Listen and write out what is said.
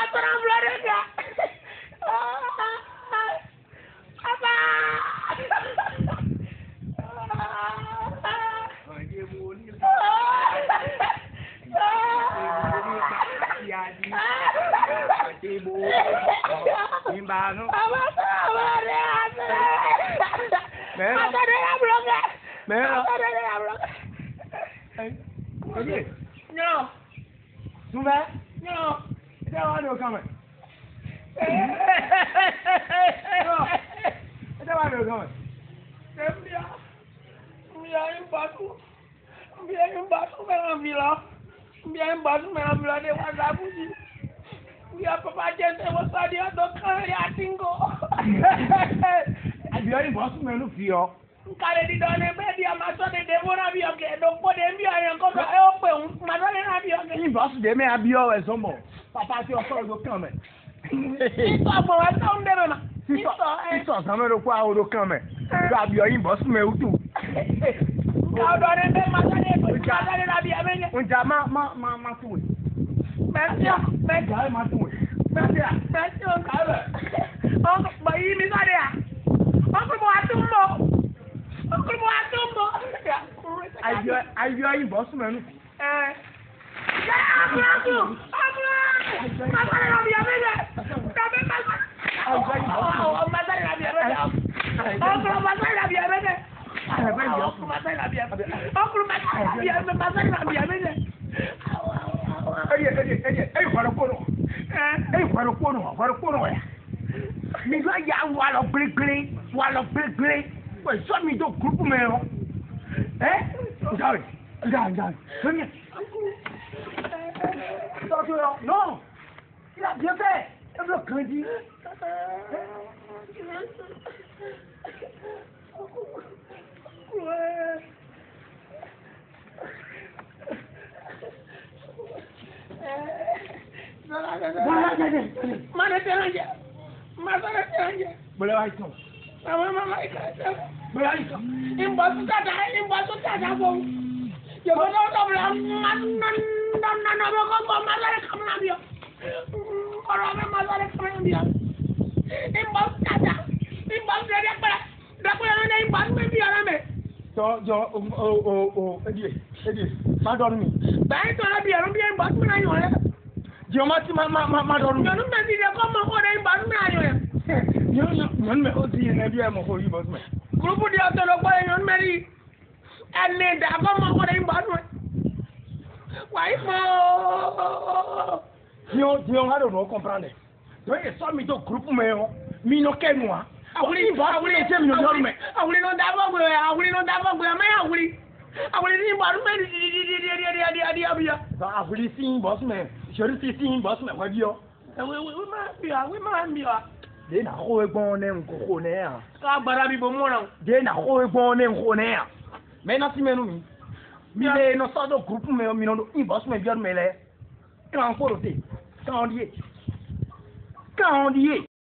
No. Tu vai? No. Até lá, meu cama. Até lá, meu cama. Biar batu memang bilang biar batu memang bilang dia wajah puji biar papa gente wasa dia dokter ya tinggo Biar batu memang fio. Kare di done be dia masuk di demo na biar ke dokter dia biar yang kau dah ope masuk di na biar ke Batu dia memang biar wes sombo. Papa ti o so do cama. itu apa tahun dia memang Isso sama do kwa o do cama. Ba biar batu memang tu. Kau done be masuk di na biar be. Unja ma tu. Mesti ma tu. Mesti orang kau. Orang bayi ni tak ada. Orang mau atumbo. Orang mau atumbo. Ai biar batu memang. Aku. Masuk di na biar be. Tapi masuk. Masuk di na biar be. Aku masuk di na biar be. Aku masuk di na biar be. Aku masuk di na biar be. Fara kono ya. Mi ga ya wala blikli. Wai so mi do group me yo. Nda. Sonia. Non. Il a bien fait. Il veut crédit. Mana teranja? Mana teranja? Boleh itu. Mama ikut. Boleh itu. Imbasu tada bong. Ya betul tak belah nan kau masalah kamu nabi. Orang masalah kamu nabi. Imbasu tada. Imbasu dia apa? Dah punya mana imbasu dia nama? Edi. Ma dormi. Baik tu nabi, orang dia imbasu mana yo ya? Jomati ma dormi. Jangan nanti dia kau mau orang imbasu mana yo ya? Nyon me odi na bia mo ko yi boss me. Grupo dia tu logo yang meri. Ane dah kau mau orang imbasu. Why mo? Dio ngado no comprendre. Donc so mi do groupe me yo. Mi no kenwa. Awuli je mi no dorme. Awuli no dabo gwe me awuli ni baru me dia bia. Ba awuli sin boss me. Sheri sin boss me wa bio. We ma bia. De na ho egbon ne nkoko ne ya. Ka bara bi bo mo na. De na ho egbon ne nkoko ne ya. Me na si menu mi. Mi le no so do groupe me mi no do boss me bio me le. Kan foro te. Kan on die.